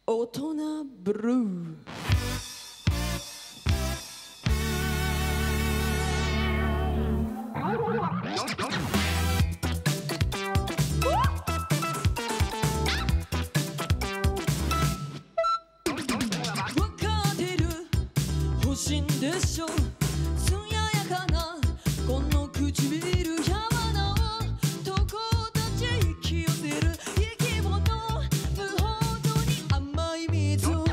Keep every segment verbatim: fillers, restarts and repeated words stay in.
大人ブルー。欲しいんでしょ、つややかなこの唇、柔らをどこたち引き寄せる生き物、無法度に甘い水。わ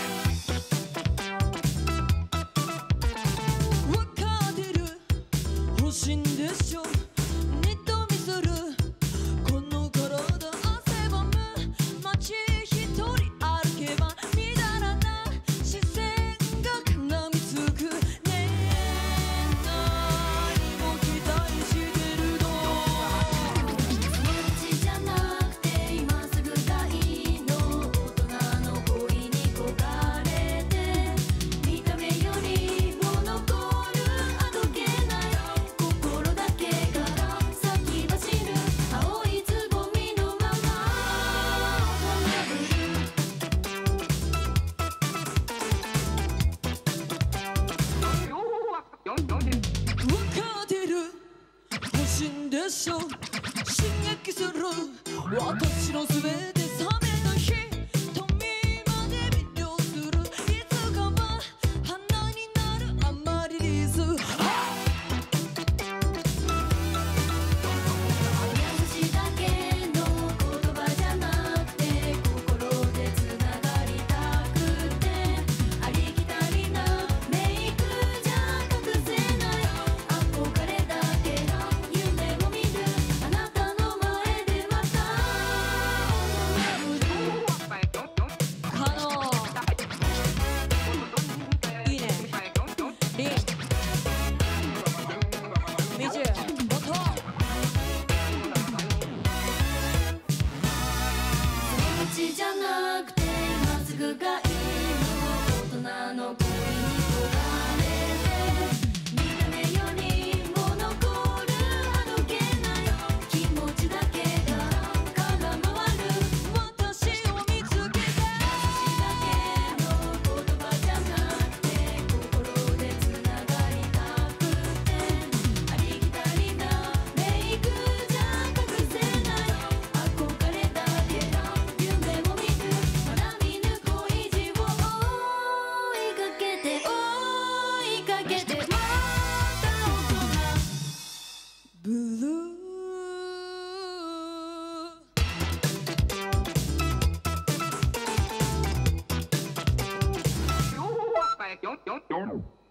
かってる、欲しいんでしょ、二度見するこの体、汗ばむ街一人歩けばみだらな視線が絡みつくね。何も期待してるの、 そっちじゃなくて今すぐがいいの。大人の恋に焦がれて見た目よりも残るあどけない心だけから先走る青いつぼみのまま大人ぶる。 わかってる、欲しいんでしょ、刺激する私のすべて、冷めた日瞳まで魅了する、いつかは花になるアマリリス。 優しいだけの言葉じゃなくて心でつながりたくて、ありきたりなメイクじゃ隠せない憧れだけが夢を見るあなたの前でまた可能いいね、リンみちもとそっちじゃなくて今すぐがいいの。大人の恋に焦がれて見た目よりも残るあどけない気持ちだけが空回る私を見つけた。 優しいだけの言葉じゃなくて心でつながりたくて、ありきたりなメイクじゃ隠せない憧れだけが夢を見るまだ見ぬ恋路を追いかけて追いかけてまた大人ブルー。 Don't, don't, don't.